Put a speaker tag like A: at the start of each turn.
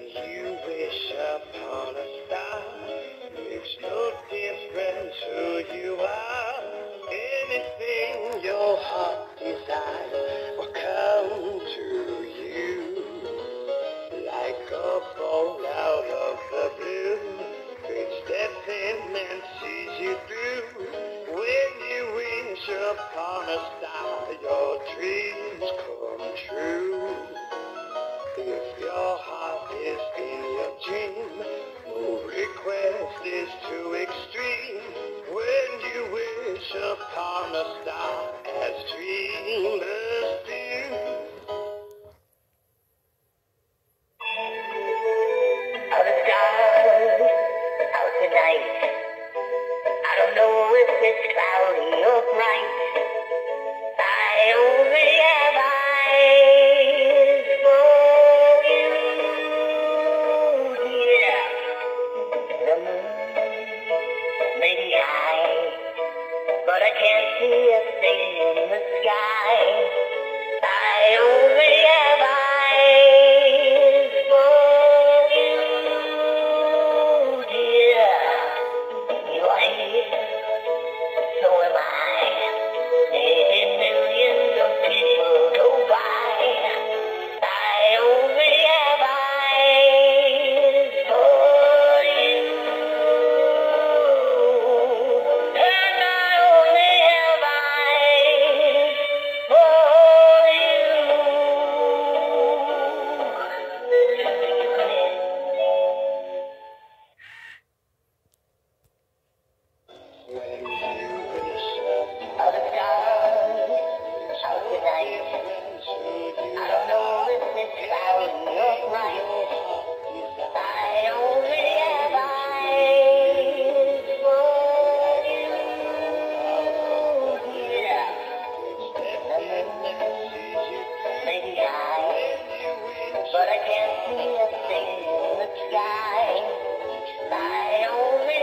A: you wish upon a star, makes no difference who you are. Anything your heart desires will come to you. Like a bolt out of the blue, fate steps in and sees you through. When you wish upon a star, your dreams come true. If your heart is in your dream, no request is too extreme. When you wish upon a star, as dreamers do.
B: Are the stars out tonight? I don't know if it's cloudy or bright. I only have eyes for you, dear. The moon may be high, but I can't see a thing in the sky. I only have eyes for you, dear. You are here, so am I. Maybe millions of people go by. I only have eyes for you, and I only have eyes for you.
A: When you wish
B: Are the stars out tonight? I don't know if it's cloudy or bright. I only have eyes for you, dear. Maybe but I can't see a thing in the sky. I only